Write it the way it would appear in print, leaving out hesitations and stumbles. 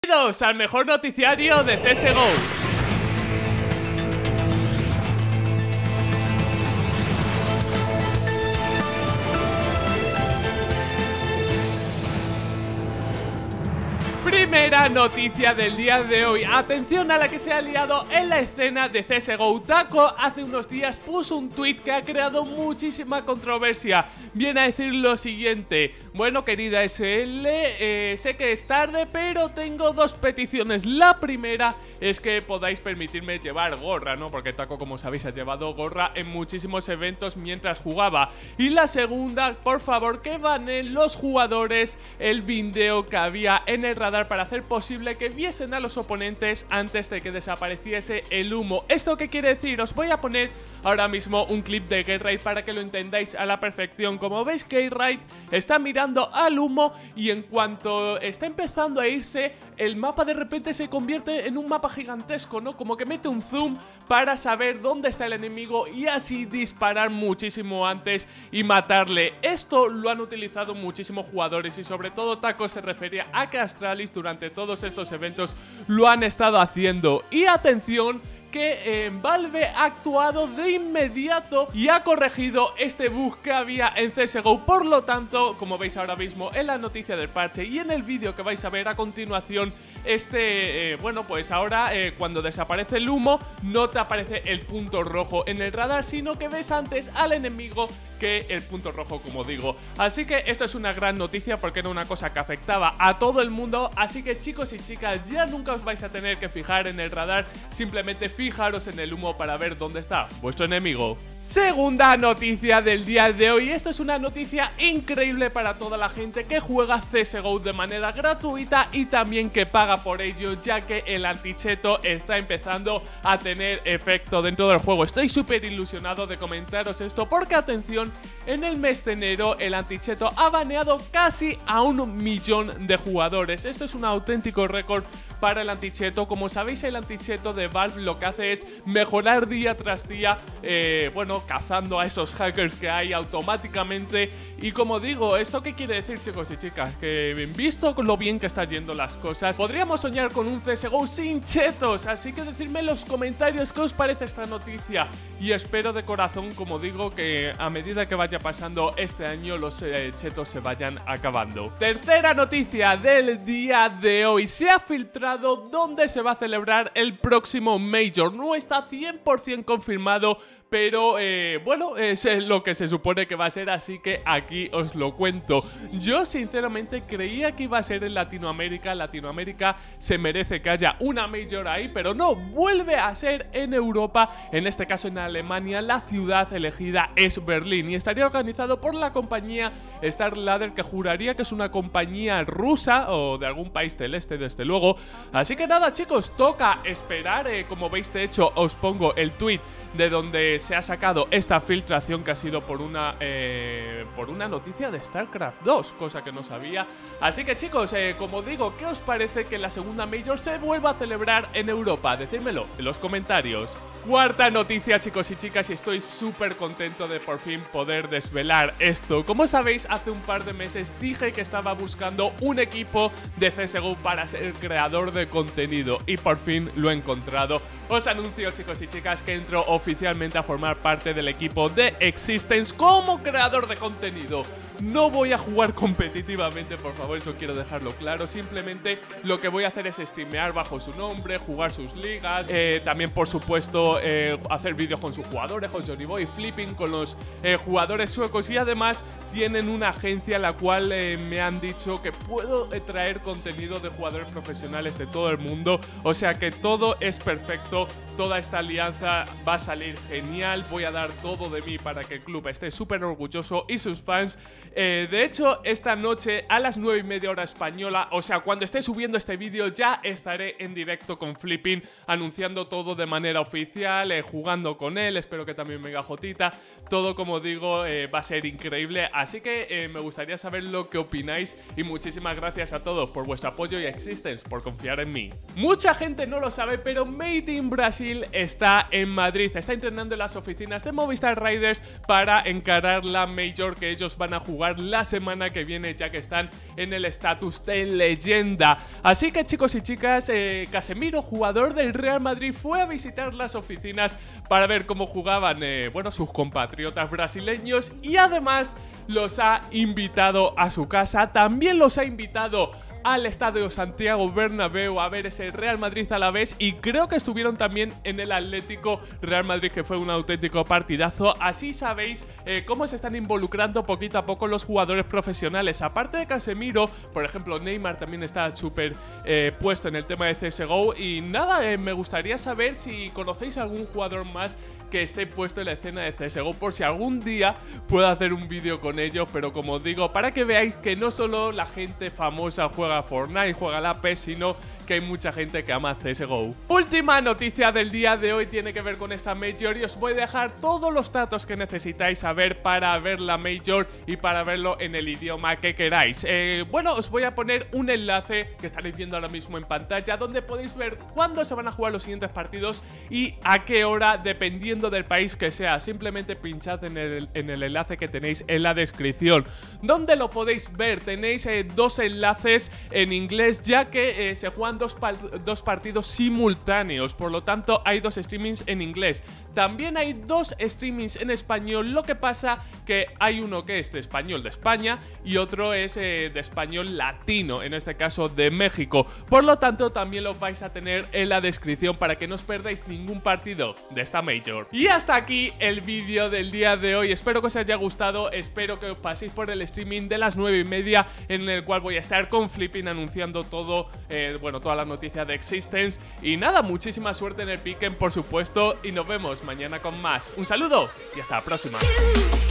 Bienvenidos al mejor noticiario de CSGO. Primera noticia del día de hoy. Atención a la que se ha liado en la escena de CSGO. Taco hace unos días puso un tweet que ha creado muchísima controversia. Viene a decir lo siguiente: bueno, querida SL, sé que es tarde, pero tengo dos peticiones. La primera es que podáis permitirme llevar gorra, ¿no? Porque Taco, como sabéis, ha llevado gorra en muchísimos eventos mientras jugaba. Y la segunda, por favor, que baneen los jugadores el video que había en el radar para hacer posible que viesen a los oponentes antes de que desapareciese el humo. ¿Esto qué quiere decir? Os voy a poner ahora mismo un clip de Gatorade para que lo entendáis a la perfección. Como veis, Gatorade está mirando al humo y en cuanto está empezando a irse, el mapa de repente se convierte en un mapa gigantesco, ¿no? Como que mete un zoom para saber dónde está el enemigo y así disparar muchísimo antes y matarle. Esto lo han utilizado muchísimos jugadores y sobre todo Taco se refería a que Astralis durante todos estos eventos lo han estado haciendo. Y atención, que Valve ha actuado de inmediato y ha corregido este bug que había en CSGO. Por lo tanto, como veis ahora mismo en la noticia del parche y en el vídeo que vais a ver a continuación, bueno, pues ahora cuando desaparece el humo no te aparece el punto rojo en el radar, sino que ves antes al enemigo que el punto rojo, como digo. Así que esto es una gran noticia porque era una cosa que afectaba a todo el mundo. Así que, chicos y chicas, ya nunca os vais a tener que fijar en el radar, simplemente fijaros en el humo para ver dónde está vuestro enemigo. Segunda noticia del día de hoy. Esto es una noticia increíble para toda la gente que juega CSGO de manera gratuita y también que paga por ello, ya que el anticheto está empezando a tener efecto dentro del juego. Estoy súper ilusionado de comentaros esto porque, atención, en el mes de enero el anticheto ha baneado casi a 1 millón de jugadores. Esto es un auténtico récord para el anticheto. Como sabéis, el anticheto de Valve lo que hace es mejorar día tras día, bueno, cazando a esos hackers que hay automáticamente. Y como digo, ¿esto qué quiere decir, chicos y chicas? Que visto lo bien que están yendo las cosas, podríamos soñar con un CSGO sin chetos. Así que decidme en los comentarios qué os parece esta noticia. Y espero de corazón, como digo, que a medida que vaya pasando este año los chetos se vayan acabando. Tercera noticia del día de hoy. Se ha filtrado dónde se va a celebrar el próximo Major. No está 100% confirmado, pero bueno, es lo que se supone que va a ser, así que aquí os lo cuento. Yo sinceramente creía que iba a ser en Latinoamérica. Latinoamérica se merece que haya una Major ahí, pero no, vuelve a ser en Europa, en este caso en Alemania. La ciudad elegida es Berlín y estaría organizado por la compañía StarLadder, que juraría que es una compañía rusa o de algún país del este, desde luego. Así que nada, chicos, toca esperar. Como veis, de hecho, os pongo el tweet de donde se ha sacado esta filtración, que ha sido por una noticia de StarCraft 2, cosa que no sabía. Así que, chicos, como digo, ¿qué os parece que la segunda Major se vuelva a celebrar en Europa? Decídmelo en los comentarios. Cuarta noticia, chicos y chicas, y estoy súper contento de por fin poder desvelar esto. Como sabéis, hace un par de meses dije que estaba buscando un equipo de CSGO para ser creador de contenido y por fin lo he encontrado. Os anuncio, chicos y chicas, que entro oficialmente a formar parte del equipo de Existence como creador de contenido. No voy a jugar competitivamente, por favor, eso quiero dejarlo claro. Simplemente lo que voy a hacer es streamear bajo su nombre, jugar sus ligas, también, por supuesto, hacer vídeos con sus jugadores, con Johnny Boy, Flipping, con los jugadores suecos. Y además tienen una agencia en la cual me han dicho que puedo traer contenido de jugadores profesionales de todo el mundo. O sea que todo es perfecto, toda esta alianza va a salir genial. Voy a dar todo de mí para que el club esté súper orgulloso y sus fans. De hecho, esta noche a las 9:30 hora española, o sea, cuando esté subiendo este vídeo, ya estaré en directo con Flipping, anunciando todo de manera oficial, jugando con él. Espero que también venga Jotita. Todo, como digo, va a ser increíble. así que me gustaría saber lo que opináis y muchísimas gracias a todos por vuestro apoyo y a Existence por confiar en mí. Mucha gente no lo sabe, pero Made in Brasil está en Madrid, está entrenando en las oficinas de Movistar Riders para encarar la Major que ellos van a jugar la semana que viene, ya que están en el estatus de leyenda. Así que chicos y chicas, Casemiro, jugador del Real Madrid, fue a visitar las oficinas para ver cómo jugaban bueno, sus compatriotas brasileños y además los ha invitado a su casa. También los ha invitado al estadio Santiago Bernabéu a ver ese Real Madrid Alavés, y creo que estuvieron también en el Atlético Real Madrid, que fue un auténtico partidazo. Así sabéis cómo se están involucrando poquito a poco los jugadores profesionales. Aparte de Casemiro, por ejemplo, Neymar también está súper puesto en el tema de CSGO. Y nada, me gustaría saber si conocéis algún jugador más que esté puesto en la escena de CSGO, por si algún día puedo hacer un vídeo con ellos. Pero como digo, para que veáis que no solo la gente famosa juega a Fortnite, juega a la PES, sino que hay mucha gente que ama CSGO. Última noticia del día de hoy tiene que ver con esta Major y os voy a dejar todos los datos que necesitáis saber para ver la Major y para verlo en el idioma que queráis. Bueno, os voy a poner un enlace que estaréis viendo ahora mismo en pantalla, donde podéis ver cuándo se van a jugar los siguientes partidos y a qué hora, dependiendo del país que sea. Simplemente pinchad en el enlace que tenéis en la descripción. ¿Dónde lo podéis ver? Tenéis dos enlaces en inglés, ya que se juegan dos partidos simultáneos, por lo tanto hay dos streamings en inglés. También hay dos streamings en español, lo que pasa que hay uno que es de español de España y otro es de español latino, en este caso de México. Por lo tanto también lo vais a tener en la descripción para que no os perdáis ningún partido de esta Major. Y hasta aquí el vídeo del día de hoy, espero que os haya gustado, espero que os paséis por el streaming de las 9:30, en el cual voy a estar con Flipping anunciando todo, bueno, todas las noticias de Existence. Y nada, muchísima suerte en el Piquen, por supuesto, y nos vemos mañana con más. Un saludo y hasta la próxima.